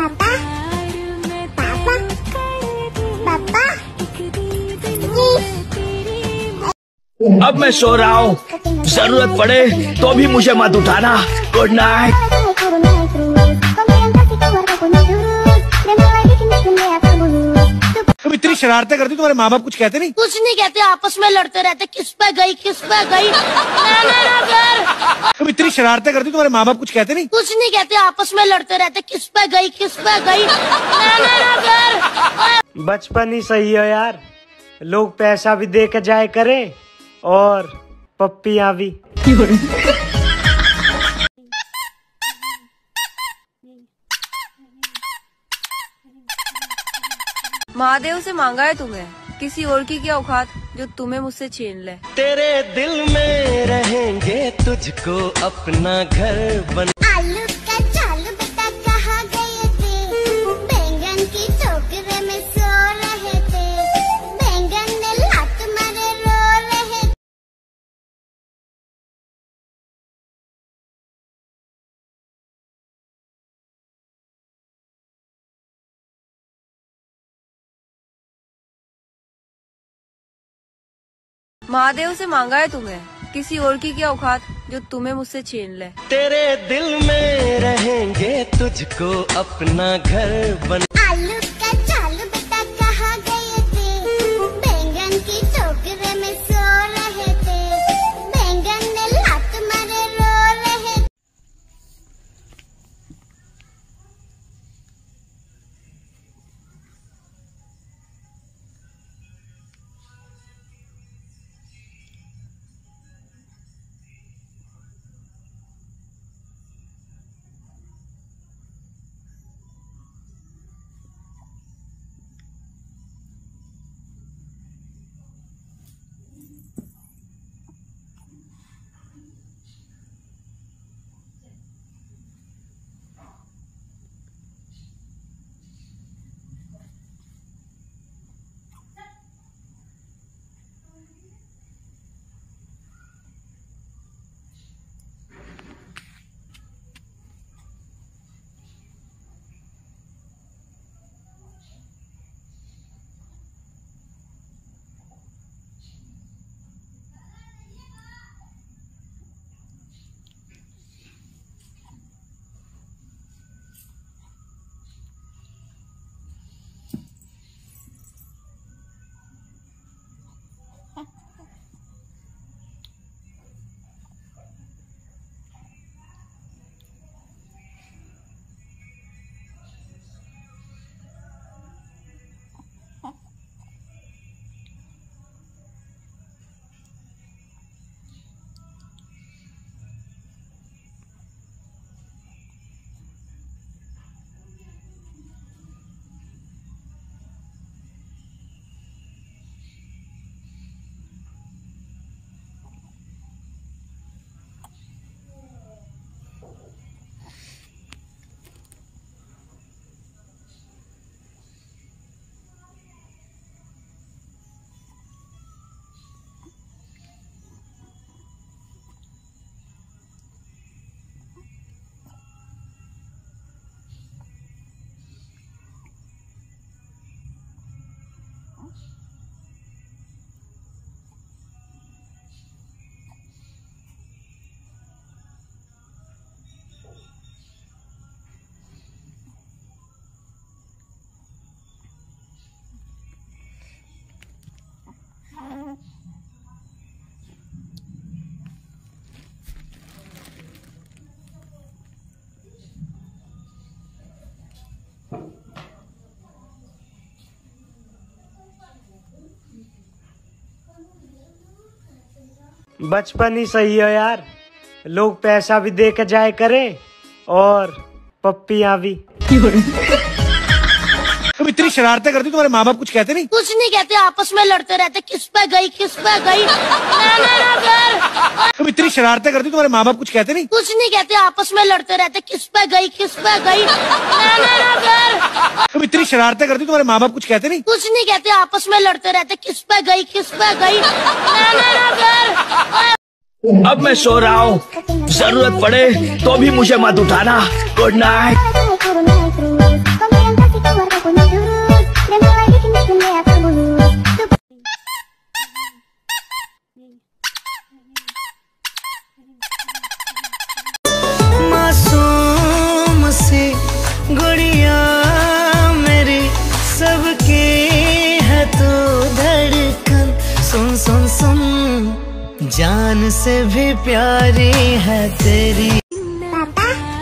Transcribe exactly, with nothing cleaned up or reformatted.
पापा पापा पापा अब मैं सो रहा हूँ, जरूरत पड़े तो भी मुझे मत उठाना। Good night. तुम इतनी शरारतें करती, तुम्हारे माँ बाप कुछ कहते नहीं? कुछ नहीं कहते, आपस में लड़ते रहते, किस पे गई किस पे गई। तुम इतनी शरारतें करती, तुम्हारे माँ बाप कुछ कहते नहीं? कुछ नहीं कहते, आपस में लड़ते रहते, किस पे गई किस पे गई। बचपन ही सही है यार, लोग पैसा भी दे के जाए करें और पप्पियां भी। महादेव से मांगा है तुम्हें, किसी और की क्या औकात जो तुम्हें मुझसे छीन ले। तेरे दिल में रहेंगे, तुझको अपना घर बन। आलू का चालू बेटा कहाँ गए थे, बैंगन की टोकरे में सो रहे थे, बैंगन ने लात मारे रो रहे थे। महादेव से मांगा है तुम्हें, किसी और की क्या औकात जो तुम्हें मुझसे छीन ले। तेरे दिल में रहेंगे, तुझको अपना घर बन। आलू का चालू बेटा कहाँ गए थे, बैंगन की टोकरे में सो रहे थे, बैंगन ने लात मारे रो रहे थे। बचपन ही सही है यार, लोग पैसा भी दे के जाए करें और पप्पियां भी। तुम इतनी शरारतें करती, तुम्हारे माँ बाप कुछ कहते नहीं? कुछ नहीं कहते, आपस में लड़ते रहते, किस पे गई किस पे गई। तुम इतनी शरारतें करती, तुम्हारे माँ बाप कुछ कहते नहीं? कुछ नहीं कहते, आपस में लड़ते रहते, किस पे गई किस पे गई। तुम इतनी शरारतें करती, तुम्हारे माँ बाप कुछ कहते नहीं? कुछ नहीं कहते, आपस में लड़ते रहते, किस पे गई किस पे गई। अब मैं सो रहा हूँ, जरूरत पड़े तो भी मुझे मत उठाना। Good night. जान से भी प्यारी है तेरी। पापा